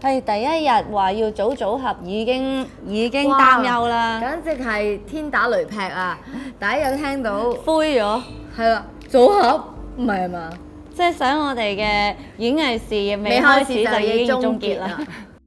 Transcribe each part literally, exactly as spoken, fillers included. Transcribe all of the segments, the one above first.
係第一日話要組組合已經已經擔憂啦， 簡直係天打雷劈啊！第一日聽到灰咗， 係啦，組合唔係啊嘛， 即係想我哋嘅演藝事業未開始就已經終結啦。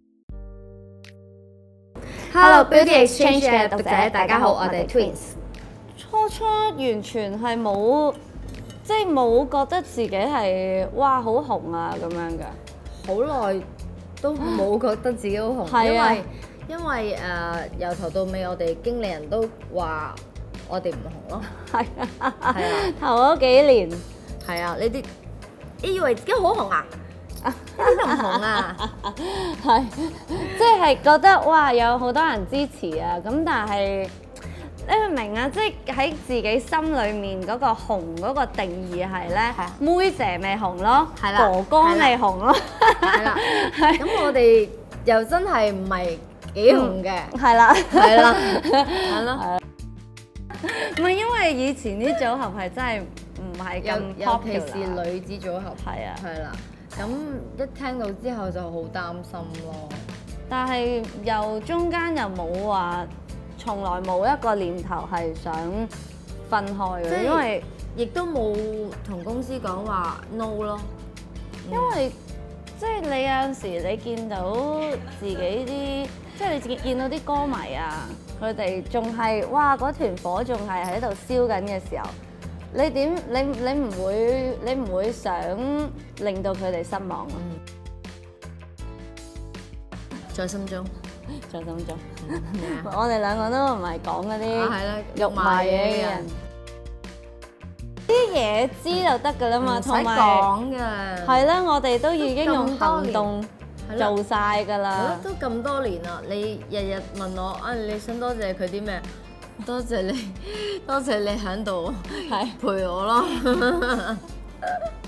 Hello Beauty Exchange 嘅讀者，大家好，我哋 Twins。 初初完全係冇，即係冇覺得自己係哇好紅啊咁樣㗎。 好耐都冇覺得自己好紅， 係啊， 因為因為誒由頭到尾，我哋經理人都話我哋唔紅咯。 係啊， 係啊， 頭嗰幾年係啊，呢啲你以為自己好紅啊？邊度唔紅啊？ 係，即係覺得哇有好多人支持啊，咁但係你明唔明啊？即係喺自己心裡面嗰個紅嗰個定義係咧，妹姐咪紅咯， 係啦， 哥哥咪紅咯， 係啦。咁我哋又真係唔係幾紅嘅， 係啦， 係啦，係咯。 唔係因為以前啲組合係真係唔係咁 popular， 尤其是女子組合， 係啊， 係啦。咁一聽到之後就好擔心咯。 但係又中間又冇話，從來冇一個念頭係想分開嘅，因為亦都冇同公司講話 no 咯。 因為即係你有陣時你見到自己啲，即係你自己見到啲歌迷啊，佢哋仲係哇嗰團火仲係喺度燒緊嘅時候。你點？你你唔會你唔會想令到佢哋失望啊？ 在心中， 在心中。我哋兩個都唔係講嗰啲肉麻嘢嘅人，啲嘢知就得㗎啦嘛， 唔使講㗎。 係啦，我哋都已經用行動做晒㗎啦。 都咁多年啦，你日日問我啊，你想多謝佢啲咩？多謝你，多謝你喺度陪我咯。